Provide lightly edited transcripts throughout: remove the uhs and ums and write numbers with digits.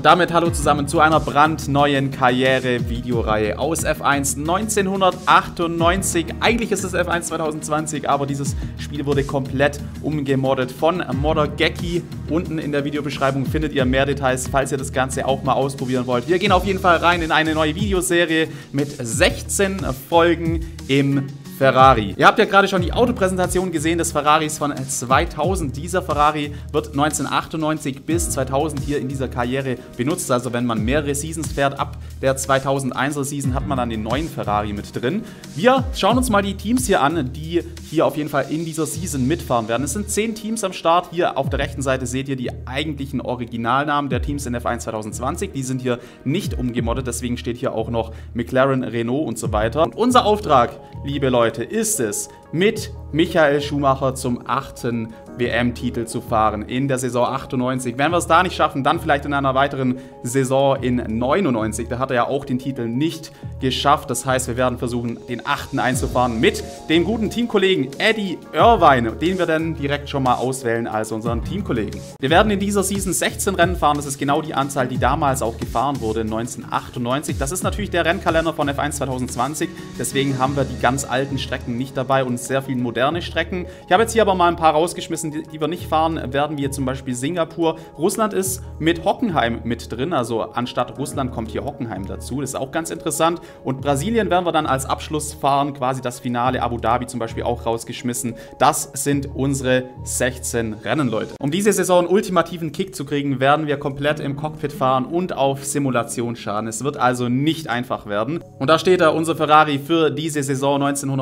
damit hallo zusammen zu einer brandneuen Karriere-Videoreihe aus F1 1998. Eigentlich ist es F1 2020, aber dieses Spiel wurde komplett umgemoddet von Moddergecki. Unten in der Videobeschreibung findet ihr mehr Details, falls ihr das Ganze auch mal ausprobieren wollt. Wir gehen auf jeden Fall rein in eine neue Videoserie mit 16 Folgen im Ferrari. Ihr habt ja gerade schon die Autopräsentation gesehen des Ferraris von 2000. Dieser Ferrari wird 1998 bis 2000 hier in dieser Karriere benutzt. Also wenn man mehrere Seasons fährt, ab der 2001er Season hat man dann den neuen Ferrari mit drin. Wir schauen uns mal die Teams hier an, die hier auf jeden Fall in dieser Season mitfahren werden. Es sind 10 Teams am Start. Hier auf der rechten Seite seht ihr die eigentlichen Originalnamen der Teams in F1 2020. Die sind hier nicht umgemoddet, deswegen steht hier auch noch McLaren, Renault und so weiter. Und unser Auftrag, liebe Leute, ist es, mit Michael Schumacher zum 8. WM-Titel zu fahren in der Saison 98. Wenn wir es da nicht schaffen, dann vielleicht in einer weiteren Saison in 99. Da hat er ja auch den Titel nicht geschafft. Das heißt, wir werden versuchen, den 8. einzufahren mit dem guten Teamkollegen Eddie Irvine, den wir dann direkt schon mal auswählen als unseren Teamkollegen. Wir werden in dieser Season 16 Rennen fahren. Das ist genau die Anzahl, die damals auch gefahren wurde, 1998. Das ist natürlich der Rennkalender von F1 2020. Deswegen haben wir die ganz alten Strecken nicht dabei und sehr viele moderne Strecken. Ich habe jetzt hier aber mal ein paar rausgeschmissen, die wir nicht fahren werden, wie zum Beispiel Singapur. Russland ist mit Hockenheim mit drin, also anstatt Russland kommt hier Hockenheim dazu. Das ist auch ganz interessant. Und Brasilien werden wir dann als Abschluss fahren, quasi das Finale, Abu Dhabi zum Beispiel auch rausgeschmissen. Das sind unsere 16 Rennen, Leute. Um diese Saison einen ultimativen Kick zu kriegen, werden wir komplett im Cockpit fahren und auf Simulationsschaden. Es wird also nicht einfach werden. Und da steht da unser Ferrari für diese Saison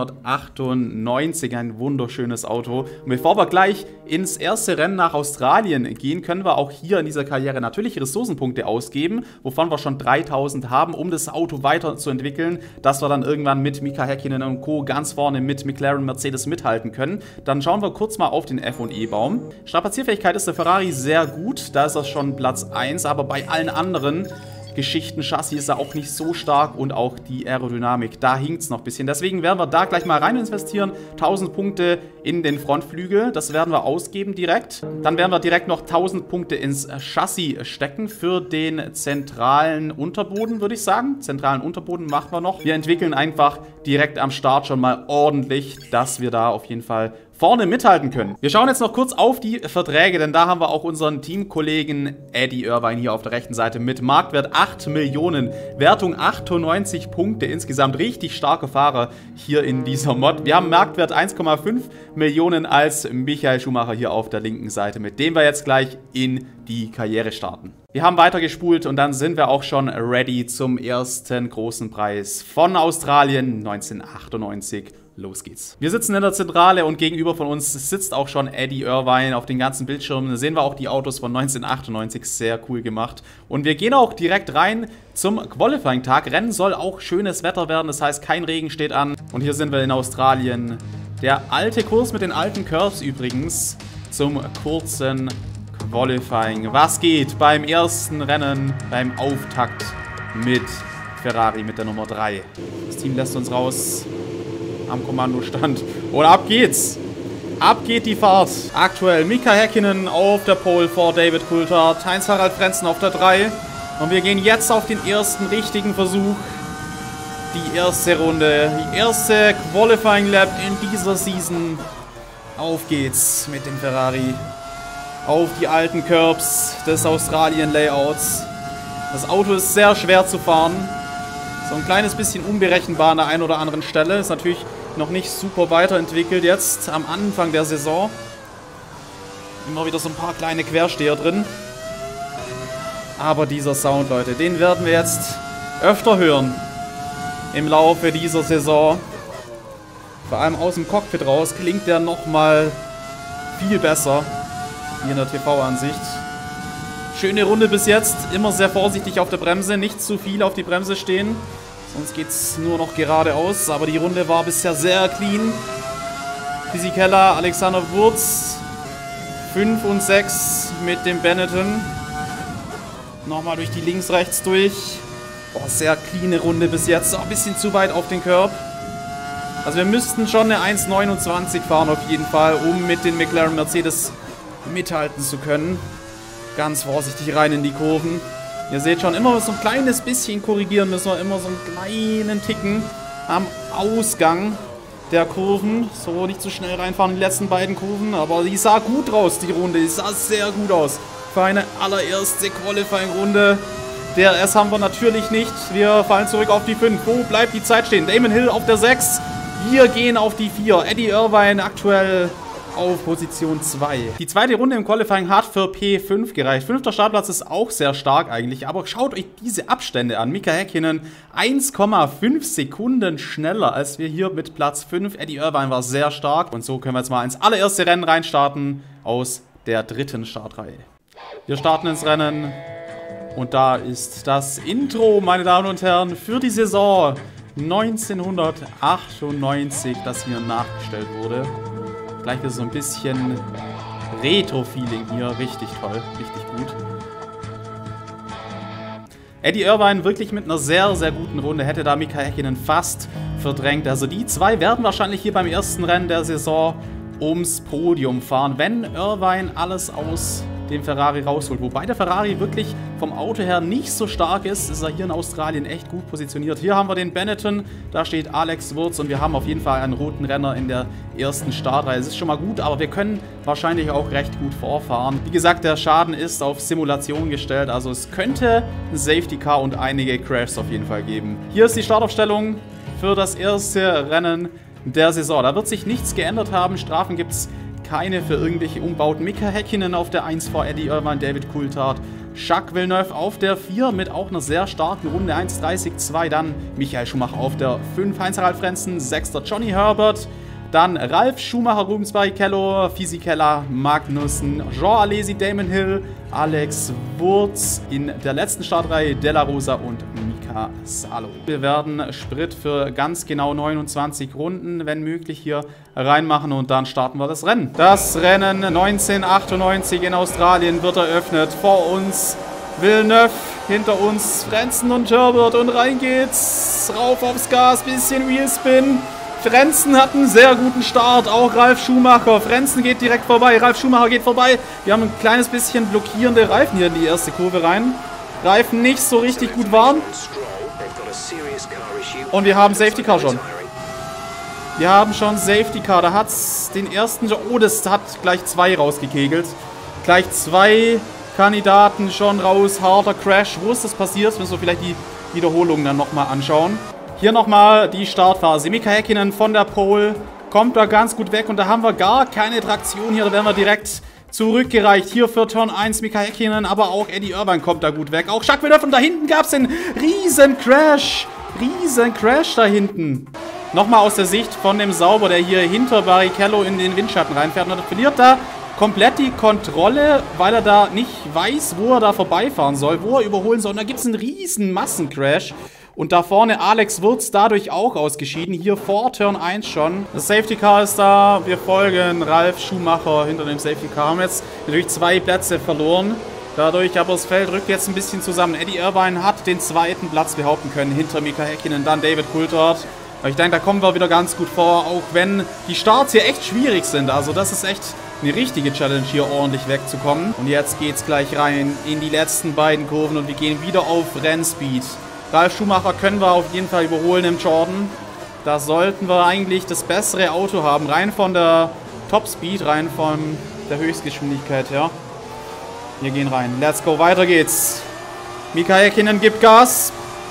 1998. Ein wunderschönes Auto. Und bevor wir gleich ins erste Rennen nach Australien gehen, können wir auch hier in dieser Karriere natürlich Ressourcenpunkte ausgeben, wovon wir schon 3000 haben, um das Auto weiterzuentwickeln, dass wir dann irgendwann mit Mika Häkkinen und Co. ganz vorne mit McLaren, Mercedes mithalten können. Dann schauen wir kurz mal auf den F&E-Baum. Strapazierfähigkeit ist der Ferrari sehr gut, da ist er schon Platz 1, aber bei allen anderen Geschichten, Chassis ist er auch nicht so stark und auch die Aerodynamik, da hinkt es noch ein bisschen. Deswegen werden wir da gleich mal rein investieren. 1000 Punkte in den Frontflügel, das werden wir ausgeben direkt. Dann werden wir direkt noch 1000 Punkte ins Chassis stecken für den zentralen Unterboden, würde ich sagen. Zentralen Unterboden machen wir noch. Wir entwickeln einfach direkt am Start schon mal ordentlich, dass wir da auf jeden Fall vorne mithalten können. Wir schauen jetzt noch kurz auf die Verträge, denn da haben wir auch unseren Teamkollegen Eddie Irvine hier auf der rechten Seite mit Marktwert 8 Millionen, Wertung 98 Punkte, insgesamt richtig starker Fahrer hier in dieser Mod. Wir haben Marktwert 1,5 Millionen als Michael Schumacher hier auf der linken Seite, mit dem wir jetzt gleich in die Karriere starten. Wir haben weitergespult und dann sind wir auch schon ready zum ersten großen Preis von Australien 1998. Los geht's. Wir sitzen in der Zentrale und gegenüber von uns sitzt auch schon Eddie Irvine. Auf den ganzen Bildschirmen da sehen wir auch die Autos von 1998. Sehr cool gemacht. Und wir gehen auch direkt rein zum Qualifying-Tag. Rennen soll auch schönes Wetter werden, das heißt kein Regen steht an. Und hier sind wir in Australien. Der alte Kurs mit den alten Curves übrigens zum kurzen Qualifying. Was geht beim ersten Rennen, beim Auftakt mit Ferrari mit der Nummer 3. Das Team lässt uns raus am Kommandostand. Und ab geht's. Ab geht die Fahrt. Aktuell Mika Häkkinen auf der Pole vor David Coulthard. Heinz-Harald Frentzen auf der 3. Und wir gehen jetzt auf den ersten richtigen Versuch. Die erste Runde. Die erste Qualifying Lap in dieser Season. Auf geht's mit dem Ferrari. Auf die alten Curbs des Australien-Layouts. Das Auto ist sehr schwer zu fahren. So ein kleines bisschen unberechenbar an der einen oder anderen Stelle. Ist natürlich noch nicht super weiterentwickelt jetzt am Anfang der Saison. Immer wieder so ein paar kleine Quersteher drin. Aber dieser Sound, Leute, den werden wir jetzt öfter hören im Laufe dieser Saison. Vor allem aus dem Cockpit raus klingt der nochmal viel besser hier in der TV-Ansicht. Schöne Runde bis jetzt. Immer sehr vorsichtig auf der Bremse. Nicht zu viel auf die Bremse stehen. Sonst geht es nur noch geradeaus. Aber die Runde war bisher sehr clean. Fisichella, Alexander Wurz. 5 und 6 mit dem Benetton. Nochmal durch die links-rechts durch. Boah, sehr cleane Runde bis jetzt. Auch ein bisschen zu weit auf den Curb. Also wir müssten schon eine 1,29 fahren auf jeden Fall, um mit den McLaren Mercedes mithalten zu können. Ganz vorsichtig rein in die Kurven. Ihr seht schon, immer so ein kleines bisschen korrigieren müssen wir, immer so einen kleinen Ticken am Ausgang der Kurven. So, nicht zu schnell reinfahren in die letzten beiden Kurven, aber die sah gut raus, die Runde. Die sah sehr gut aus für eine allererste Qualifying-Runde. DRS haben wir natürlich nicht. Wir fallen zurück auf die 5. Wo bleibt die Zeit stehen? Damon Hill auf der 6. Wir gehen auf die 4. Eddie Irvine aktuell auf Position 2. Die zweite Runde im Qualifying hat für P5 gereicht. 5. Startplatz ist auch sehr stark eigentlich, aber schaut euch diese Abstände an. Mika Häkkinen 1,5 Sekunden schneller als wir hier mit Platz 5. Eddie Irvine war sehr stark und so können wir jetzt mal ins allererste Rennen reinstarten aus der dritten Startreihe. Wir starten ins Rennen und da ist das Intro, meine Damen und Herren, für die Saison 1998, das hier nachgestellt wurde. Gleich ist so ein bisschen Retro-Feeling hier. Richtig toll. Richtig gut. Eddie Irvine wirklich mit einer sehr, sehr guten Runde. Hätte da Mika Häkkinen fast verdrängt. Also die zwei werden wahrscheinlich hier beim ersten Rennen der Saison ums Podium fahren, wenn Irvine alles aus dem Ferrari rausholt. Wobei der Ferrari wirklich vom Auto her nicht so stark ist, ist er hier in Australien echt gut positioniert. Hier haben wir den Benetton, da steht Alex Wurz und wir haben auf jeden Fall einen roten Renner in der ersten Startreihe. Es ist schon mal gut, aber wir können wahrscheinlich auch recht gut vorfahren. Wie gesagt, der Schaden ist auf Simulation gestellt, also es könnte ein Safety Car und einige Crashs auf jeden Fall geben. Hier ist die Startaufstellung für das erste Rennen der Saison. Da wird sich nichts geändert haben, Strafen gibt es keine für irgendwelche Umbauten. Mika Häkkinen auf der 1 vor Eddie Irvine, David Coulthard. Jacques Villeneuve auf der 4 mit auch einer sehr starken Runde 1.30.2. Dann Michael Schumacher auf der 5, Heinz-Harald Frentzen, 6. Johnny Herbert. Dann Ralf Schumacher, Rubens Barrichello, Fisichella, Magnussen, Jean Alesi, Damon Hill, Alex Wurz. In der letzten Startreihe Della Rosa und Mika Salo. Wir werden Sprit für ganz genau 29 Runden, wenn möglich, hier reinmachen und dann starten wir das Rennen. Das Rennen 1998 in Australien wird eröffnet. Vor uns Villeneuve, hinter uns Frentzen und Herbert und rein geht's. Rauf aufs Gas, bisschen Wheelspin. Frentzen hat einen sehr guten Start, auch Ralf Schumacher. Frentzen geht direkt vorbei, Ralf Schumacher geht vorbei. Wir haben ein kleines bisschen blockierende Reifen hier in die erste Kurve rein. Reifen nicht so richtig gut warm. Und wir haben Safety Car schon. Wir haben schon Safety Car, da hat es den ersten... Oh, das hat gleich 2 rausgekegelt. Gleich 2 Kandidaten schon raus, harter Crash. Wo ist das passiert? Müssen wir vielleicht die Wiederholung dann nochmal anschauen. Hier nochmal die Startphase. Mika Häkkinen von der Pole kommt da ganz gut weg und da haben wir gar keine Traktion hier. Da werden wir direkt zurückgereicht. Hier für Turn 1 Mika Häkkinen, aber auch Eddie Irvine kommt da gut weg. Auch Jacques Villeneuve und da hinten gab es einen riesen Crash. Riesen Crash da hinten. Nochmal aus der Sicht von dem Sauber, der hier hinter Barrichello in den Windschatten reinfährt. Und er verliert da komplett die Kontrolle, weil er da nicht weiß, wo er da vorbeifahren soll, wo er überholen soll. Und da gibt es einen riesen Massencrash. Und da vorne Alex Wurz dadurch auch ausgeschieden. Hier vor Turn 1 schon. Das Safety Car ist da. Wir folgen Ralf Schumacher hinter dem Safety Car. Haben jetzt natürlich 2 Plätze verloren. Dadurch, aber das Feld rückt jetzt ein bisschen zusammen. Eddie Irvine hat den 2. Platz behaupten können. Hinter Mika Häkkinen, dann David Coulthard. Aber ich denke, da kommen wir wieder ganz gut vor. Auch wenn die Starts hier echt schwierig sind. Also das ist echt eine richtige Challenge, hier ordentlich wegzukommen. Und jetzt geht's gleich rein in die letzten beiden Kurven. Und wir gehen wieder auf Rennspeed. Ralf Schumacher können wir auf jeden Fall überholen im Jordan. Da sollten wir eigentlich das bessere Auto haben. Rein von der Topspeed, rein von der Höchstgeschwindigkeit her. Wir gehen rein. Let's go, weiter geht's. Mika Häkkinen gibt Gas.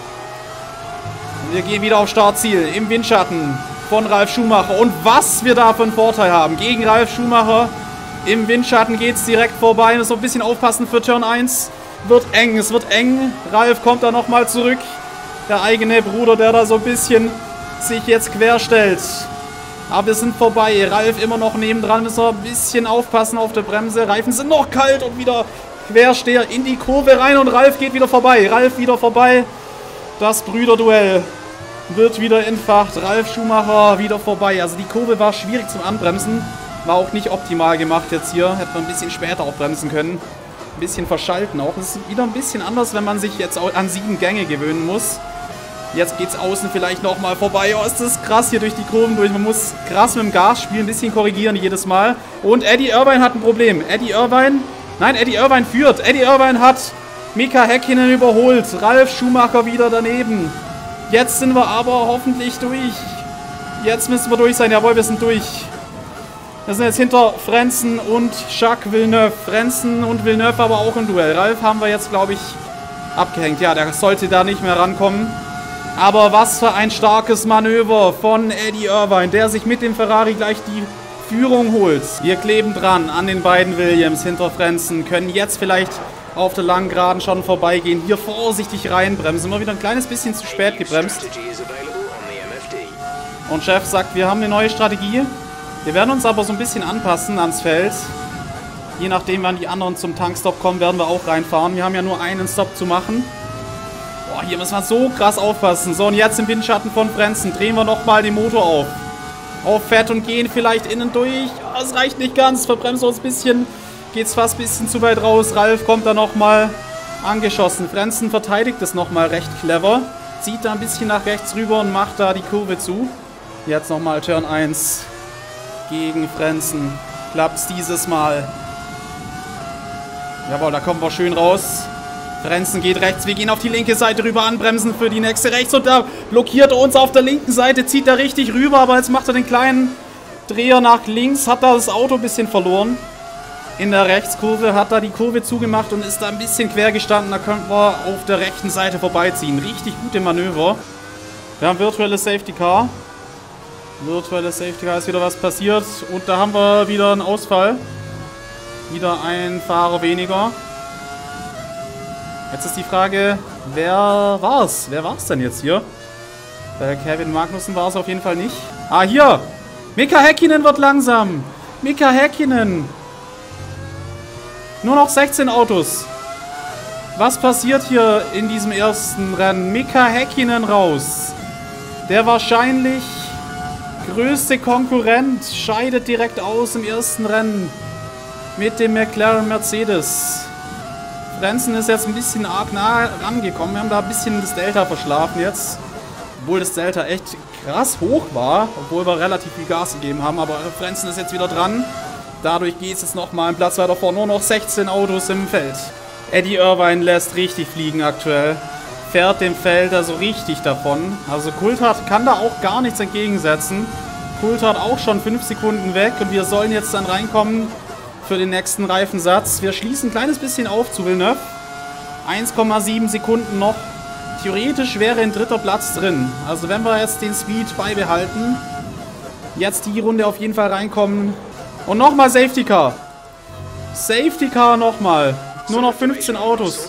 Wir gehen wieder auf Startziel im Windschatten von Ralf Schumacher. Und was wir da für einen Vorteil haben gegen Ralf Schumacher. Im Windschatten geht's direkt vorbei. So ein bisschen aufpassen für Turn 1. Wird eng, es wird eng. Ralf kommt da nochmal zurück. Der eigene Bruder, der da so ein bisschen sich jetzt querstellt. Aber wir sind vorbei. Ralf immer noch nebendran. Müssen wir ein bisschen aufpassen auf der Bremse. Reifen sind noch kalt und wieder Quersteher in die Kurve rein. Und Ralf geht wieder vorbei. Ralf wieder vorbei. Das Brüderduell wird wieder entfacht. Ralf Schumacher wieder vorbei. Also die Kurve war schwierig zum Anbremsen. War auch nicht optimal gemacht jetzt hier. Hätte man ein bisschen später auch bremsen können. Ein bisschen verschalten auch. Es ist wieder ein bisschen anders, wenn man sich jetzt auch an 7 Gänge gewöhnen muss. Jetzt geht es außen vielleicht nochmal vorbei. Oh, ist das krass hier durch die Kurven durch. Man muss krass mit dem Gas spielen, ein bisschen korrigieren jedes Mal. Und Eddie Irvine hat ein Problem. Eddie Irvine führt. Eddie Irvine hat Mika Häkkinen überholt. Ralf Schumacher wieder daneben. Jetzt sind wir aber hoffentlich durch. Jetzt müssen wir durch sein. Jawohl, wir sind durch. Wir sind jetzt hinter Frentzen und Jacques Villeneuve. Frentzen und Villeneuve aber auch im Duell. Ralf haben wir jetzt, glaube ich, abgehängt. Ja, der sollte da nicht mehr rankommen. Aber was für ein starkes Manöver von Eddie Irvine, der sich mit dem Ferrari gleich die Führung holt. Wir kleben dran an den beiden Williams hinter Frentzen. Können jetzt vielleicht auf der langen Geraden schon vorbeigehen. Hier vorsichtig reinbremsen. Immer wieder ein kleines bisschen zu spät gebremst. Und Chef sagt, wir haben eine neue Strategie. Wir werden uns aber so ein bisschen anpassen ans Feld. Je nachdem, wann die anderen zum Tankstop kommen, werden wir auch reinfahren. Wir haben ja nur einen Stop zu machen. Boah, hier müssen wir so krass aufpassen. So, und jetzt im Windschatten von Frentzen drehen wir nochmal den Motor auf. Auf Fett und gehen vielleicht innen durch. Oh, das reicht nicht ganz. Verbremsen wir uns ein bisschen. Geht's fast ein bisschen zu weit raus. Ralf kommt da nochmal angeschossen. Frentzen verteidigt es nochmal recht clever. Zieht da ein bisschen nach rechts rüber und macht da die Kurve zu. Jetzt nochmal Turn 1 gegen Frentzen. Klappt's dieses Mal. Jawohl, da kommen wir schön raus. Frentzen geht rechts. Wir gehen auf die linke Seite rüber, anbremsen für die nächste rechts. Und da blockiert er uns auf der linken Seite. Zieht er richtig rüber, aber jetzt macht er den kleinen Dreher nach links. Hat da das Auto ein bisschen verloren. In der Rechtskurve hat er die Kurve zugemacht und ist da ein bisschen quer gestanden. Da könnten wir auf der rechten Seite vorbeiziehen. Richtig gute Manöver. Wir haben virtuelles Safety Car. Virtuelles Safety Car, ist wieder was passiert. Und da haben wir wieder einen Ausfall. Wieder ein Fahrer weniger. Jetzt ist die Frage, wer war's? Wer war's denn jetzt hier? Kevin Magnussen war es auf jeden Fall nicht. Ah, hier! Mika Häkkinen wird langsam. Mika Häkkinen. Nur noch 16 Autos. Was passiert hier in diesem ersten Rennen? Mika Häkkinen raus. Der wahrscheinlich größte Konkurrent scheidet direkt aus im ersten Rennen mit dem McLaren Mercedes. Frentzen ist jetzt ein bisschen arg nah rangekommen. Wir haben da ein bisschen das Delta verschlafen jetzt. Obwohl das Delta echt krass hoch war. Obwohl wir relativ viel Gas gegeben haben. Aber Frentzen ist jetzt wieder dran. Dadurch geht es jetzt nochmal einen Platz weiter vor. Nur noch 16 Autos im Feld. Eddie Irvine lässt richtig fliegen aktuell. Fährt dem Feld also richtig davon. Also Coulthard kann da auch gar nichts entgegensetzen. Coulthard auch schon 5 Sekunden weg. Und wir sollen jetzt dann reinkommen für den nächsten Reifensatz. Wir schließen ein kleines bisschen auf zu Villeneuve. 1,7 Sekunden noch. Theoretisch wäre ein dritter Platz drin. Also wenn wir jetzt den Speed beibehalten, jetzt die Runde auf jeden Fall reinkommen. Und nochmal Safety Car. Safety Car nochmal. Nur noch 15 Autos.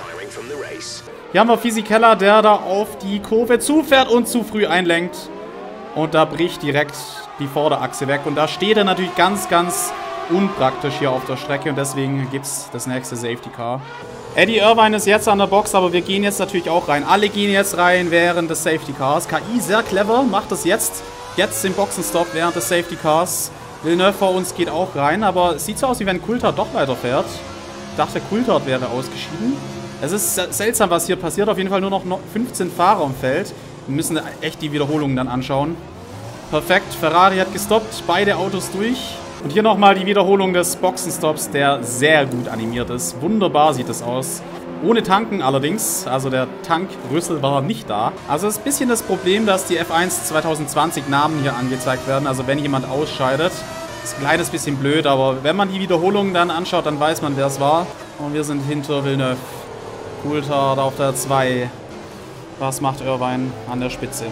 Hier haben wir Fisichella, der da auf die Kurve zufährt und zu früh einlenkt. Und da bricht direkt die Vorderachse weg. Und da steht er natürlich ganz, ganz unpraktisch hier auf der Strecke. Und deswegen gibt es das nächste Safety Car. Eddie Irvine ist jetzt an der Box, aber wir gehen jetzt natürlich auch rein. Alle gehen jetzt rein während des Safety Cars. KI sehr clever, macht das jetzt. Jetzt den Boxenstopp während des Safety Cars. Villeneuve vor uns geht auch rein, aber es sieht so aus, wie wenn Coulthard doch weiterfährt. Ich dachte, Coulthard wäre ausgeschieden. Es ist seltsam, was hier passiert. Auf jeden Fall nur noch 15 Fahrer im Feld. Wir müssen echt die Wiederholungen dann anschauen. Perfekt, Ferrari hat gestoppt, beide Autos durch. Und hier nochmal die Wiederholung des Boxenstops, der sehr gut animiert ist. Wunderbar sieht es aus. Ohne Tanken allerdings, also der Tankrüssel war nicht da. Also es ist ein bisschen das Problem, dass die F1 2020 Namen hier angezeigt werden. Also wenn jemand ausscheidet, ist ein kleines bisschen blöd, aber wenn man die Wiederholungen dann anschaut, dann weiß man, wer es war. Und wir sind hinter Villeneuve. Coulthard auf der 2. Was macht Irvine an der Spitze?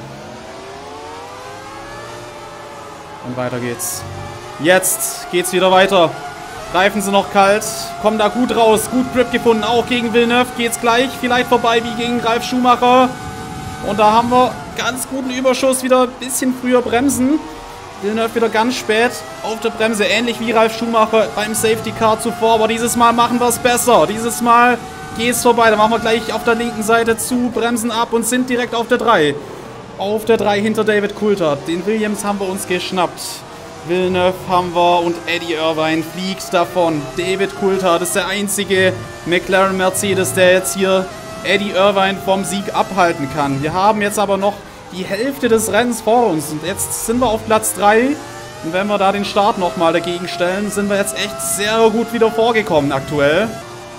Und weiter geht's. Jetzt geht's wieder weiter. Reifen sind noch kalt. Kommen da gut raus. Gut Grip gefunden. Auch gegen Villeneuve geht's gleich. Vielleicht vorbei wie gegen Ralf Schumacher. Und da haben wir ganz guten Überschuss. Wieder ein bisschen früher bremsen. Villeneuve wieder ganz spät auf der Bremse. Ähnlich wie Ralf Schumacher beim Safety Car zuvor. Aber dieses Mal machen wir es besser. Dieses Mal geht's vorbei. Da machen wir gleich auf der linken Seite zu. Bremsen ab und sind direkt auf der 3. Auf der 3 hinter David Coulthard. Den Williams haben wir uns geschnappt. Villeneuve haben wir und Eddie Irvine fliegt davon. David Coulthard ist der einzige McLaren Mercedes, der jetzt hier Eddie Irvine vom Sieg abhalten kann. Wir haben jetzt aber noch die Hälfte des Rennens vor uns und jetzt sind wir auf Platz 3. Und wenn wir da den Start nochmal dagegen stellen, sind wir jetzt echt sehr gut wieder vorgekommen aktuell.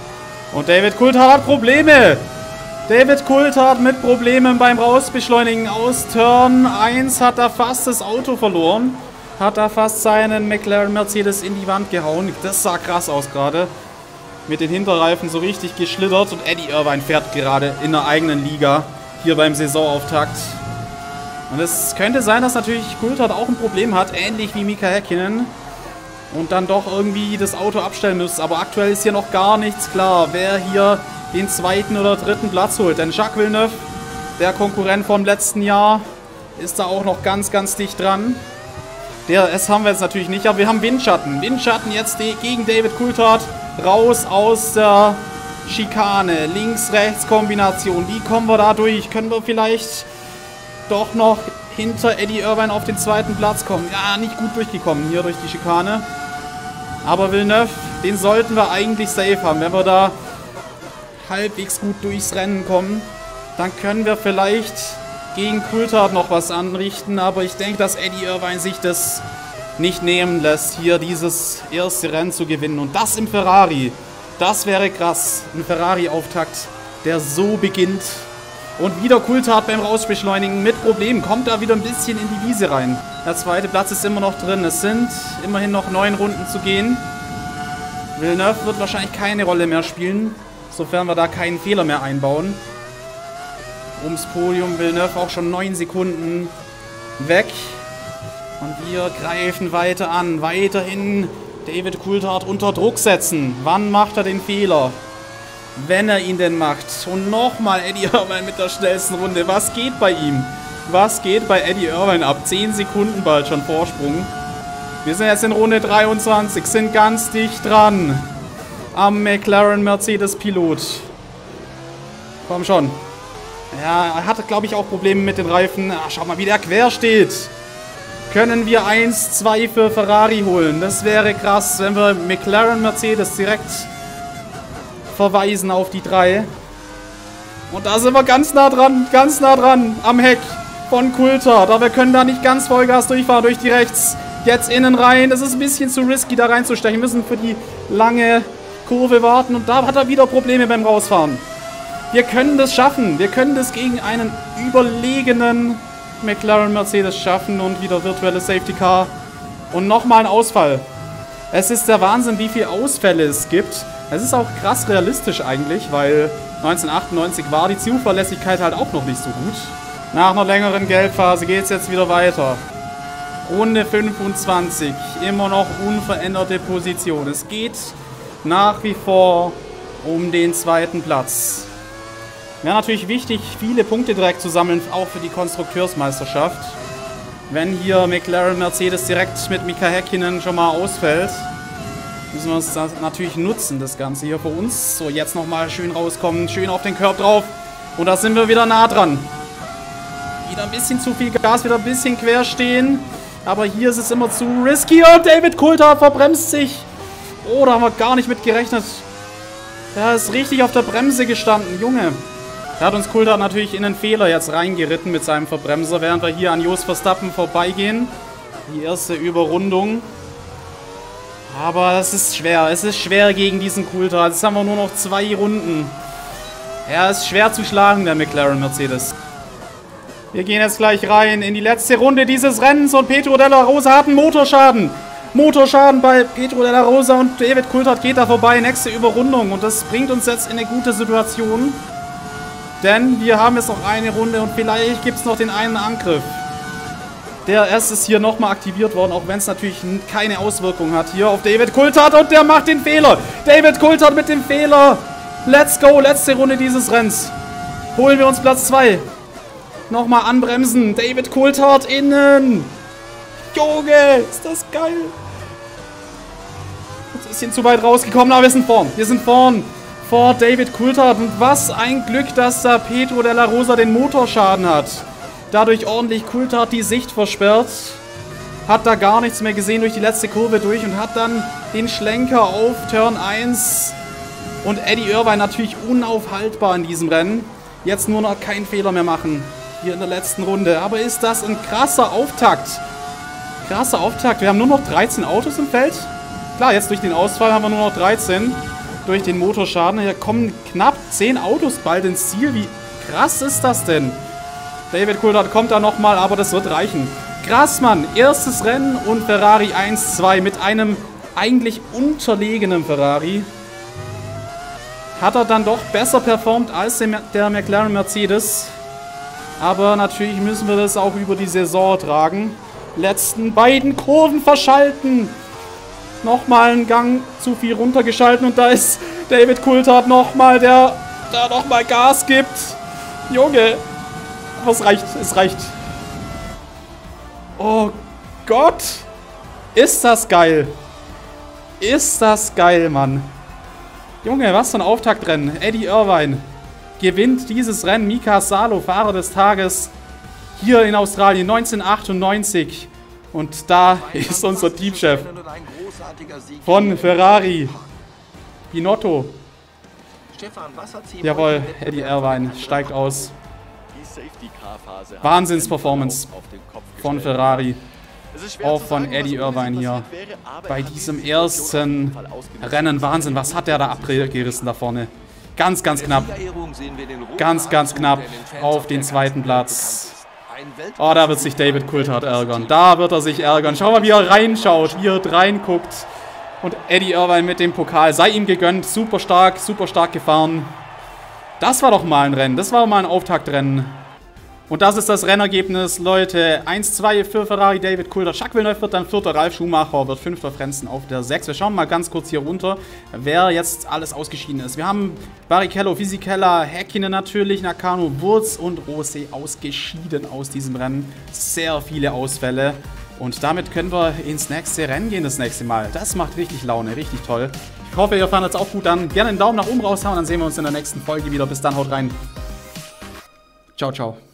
Und David Coulthard hat Probleme. David Coulthard mit Problemen beim Rausbeschleunigen aus Turn 1 hat da fast das Auto verloren. Hat da fast seinen McLaren Mercedes in die Wand gehauen. Das sah krass aus gerade. Mit den Hinterreifen so richtig geschlittert. Und Eddie Irvine fährt gerade in der eigenen Liga. Hier beim Saisonauftakt. Und es könnte sein, dass natürlich Coulthard auch ein Problem hat. Ähnlich wie Mika Häkkinen. Und dann doch irgendwie das Auto abstellen müsste. Aber aktuell ist hier noch gar nichts klar, wer hier den zweiten oder dritten Platz holt. Denn Jacques Villeneuve, der Konkurrent vom letzten Jahr, ist da auch noch ganz, ganz dicht dran. DRS haben wir jetzt natürlich nicht, aber wir haben Windschatten. Windschatten jetzt gegen David Coulthard. Raus aus der Schikane. Links-Rechts-Kombination. Wie kommen wir da durch? Können wir vielleicht doch noch hinter Eddie Irvine auf den zweiten Platz kommen? Ja, nicht gut durchgekommen hier durch die Schikane. Aber Villeneuve, den sollten wir eigentlich safe haben. Wenn wir da halbwegs gut durchs Rennen kommen, dann können wir vielleicht gegen Coulthard noch was anrichten. Aber ich denke, dass Eddie Irvine sich das nicht nehmen lässt, hier dieses erste Rennen zu gewinnen. Und das im Ferrari. Das wäre krass. Ein Ferrari-Auftakt, der so beginnt. Und wieder Coulthard beim Rausbeschleunigen mit Problemen. Kommt da wieder ein bisschen in die Wiese rein. Der zweite Platz ist immer noch drin. Es sind immerhin noch 9 Runden zu gehen. Villeneuve wird wahrscheinlich keine Rolle mehr spielen, sofern wir da keinen Fehler mehr einbauen. Ums Podium Villeneuve auch schon 9 Sekunden weg. Und wir greifen weiter an. Weiterhin David Coulthard unter Druck setzen. Wann macht er den Fehler? Wenn er ihn denn macht. Und nochmal Eddie Irvine mit der schnellsten Runde. Was geht bei ihm? Was geht bei Eddie Irvine ab? 10 Sekunden bald schon Vorsprung. Wir sind jetzt in Runde 23. Sind ganz dicht dran am McLaren Mercedes Pilot. Komm schon. Ja, er hatte, glaube ich, auch Probleme mit den Reifen. Ach, schau mal, wie der quer steht. Können wir 1-2 für Ferrari holen? Das wäre krass, wenn wir McLaren Mercedes direkt verweisen auf die 3. Und da sind wir ganz nah dran am Heck von Coulthard. Aber wir können da nicht ganz Vollgas durchfahren, durch die Rechts. Jetzt innen rein. Das ist ein bisschen zu risky, da reinzustechen. Wir müssen für die lange Kurve warten. Und da hat er wieder Probleme beim Rausfahren. Wir können das schaffen. Wir können das gegen einen überlegenen McLaren Mercedes schaffen. Und wieder virtuelles Safety Car. Und nochmal ein Ausfall. Es ist der Wahnsinn, wie viele Ausfälle es gibt. Es ist auch krass realistisch eigentlich, weil 1998 war die Zuverlässigkeit halt auch noch nicht so gut. Nach einer längeren Gelbphase geht es jetzt wieder weiter. Runde 25, immer noch unveränderte Position. Es geht nach wie vor um den zweiten Platz. Wäre natürlich wichtig, viele Punkte direkt zu sammeln, auch für die Konstrukteursmeisterschaft. Wenn hier McLaren Mercedes direkt mit Mika Häkkinen schon mal ausfällt, müssen wir uns das natürlich nutzen, das Ganze hier für uns. So, jetzt nochmal schön rauskommen, schön auf den Curb drauf. Und da sind wir wieder nah dran. Wieder ein bisschen zu viel Gas, wieder ein bisschen quer stehen. Aber hier ist es immer zu risky. Und David Coulthard verbremst sich. Oh, da haben wir gar nicht mit gerechnet. Der ist richtig auf der Bremse gestanden, Junge. Da hat uns Coulthard natürlich in einen Fehler jetzt reingeritten mit seinem Verbremser, während wir hier an Jos Verstappen vorbeigehen. Die erste Überrundung. Aber es ist schwer. Es ist schwer gegen diesen Coulthard. Jetzt haben wir nur noch 2 Runden. Er ist schwer zu schlagen, der McLaren Mercedes. Wir gehen jetzt gleich rein in die letzte Runde dieses Rennens und Pedro Della Rosa hat einen Motorschaden. Motorschaden bei Pedro Della Rosa und David Coulthard geht da vorbei. Nächste Überrundung und das bringt uns jetzt in eine gute Situation. Denn wir haben jetzt noch eine Runde und vielleicht gibt es noch den einen Angriff. Der erst ist hier nochmal aktiviert worden, auch wenn es natürlich keine Auswirkung hat hier auf David Coulthard und der macht den Fehler. David Coulthard mit dem Fehler. Let's go, letzte Runde dieses Rennens. Holen wir uns Platz 2. Nochmal anbremsen. David Coulthard innen. Junge, ist das geil. Ein bisschen zu weit rausgekommen, aber wir sind vorn. Wir sind vorn vor David Coulthard. Und was ein Glück, dass da Pedro Della Rosa den Motorschaden hat. Dadurch ordentlich Coulthard die Sicht versperrt. Hat da gar nichts mehr gesehen durch die letzte Kurve durch und hat dann den Schlenker auf Turn 1. Und Eddie Irvine natürlich unaufhaltbar in diesem Rennen. Jetzt nur noch keinen Fehler mehr machen. Hier in der letzten Runde. Aber ist das ein krasser Auftakt. Krasser Auftakt. Wir haben nur noch 13 Autos im Feld. Klar, jetzt durch den Ausfall haben wir nur noch 13. durch den Motorschaden. Hier kommen knapp 10 Autos bald ins Ziel. Wie krass ist das denn? David Coulthard kommt da nochmal, aber das wird reichen. Krass, Mann. Erstes Rennen und Ferrari 1-2 mit einem eigentlich unterlegenen Ferrari. Hat er dann doch besser performt als der McLaren Mercedes. Aber natürlich müssen wir das auch über die Saison tragen. Letzten beiden Kurven verschalten. Nochmal einen Gang zu viel runtergeschalten. Und da ist David Coulthard nochmal, der da nochmal Gas gibt. Junge. Aber es reicht, es reicht. Oh Gott. Ist das geil. Ist das geil, Mann. Junge, was für ein Auftaktrennen. Eddie Irvine gewinnt dieses Rennen. Mika Salo, Fahrer des Tages, hier in Australien, 1998. Und da ist unser Teamchef von Ferrari, Binotto. Jawohl, Eddie Irvine steigt aus. Wahnsinnsperformance von Ferrari. Auch von Eddie Irvine hier. Bei diesem ersten Rennen. Wahnsinn, was hat der da abgerissen da vorne? Ganz, ganz knapp. Ganz, ganz knapp auf den zweiten Platz. Oh, da wird sich David Coulthard ärgern. Da wird er sich ärgern. Schau mal, wie er reinschaut, wie er reinguckt. Und Eddie Irvine mit dem Pokal. Sei ihm gegönnt. Super stark gefahren. Das war doch mal ein Rennen. Das war mal ein Auftaktrennen. Und das ist das Rennergebnis, Leute. 1-2 für Ferrari, David Coulthard. Jacques Villeneuve wird dann 4. Ralf Schumacher wird 5. Frentzen auf der 6. Wir schauen mal ganz kurz hier runter, wer jetzt alles ausgeschieden ist. Wir haben Barrichello, Fisichella, Häkkinen natürlich, Nakano, Wurz und Rosé ausgeschieden aus diesem Rennen. Sehr viele Ausfälle. Und damit können wir ins nächste Rennen gehen das nächste Mal. Das macht richtig Laune, richtig toll. Ich hoffe, ihr fandet es auch gut an. Gerne einen Daumen nach oben raushauen, dann sehen wir uns in der nächsten Folge wieder. Bis dann, haut rein. Ciao, ciao.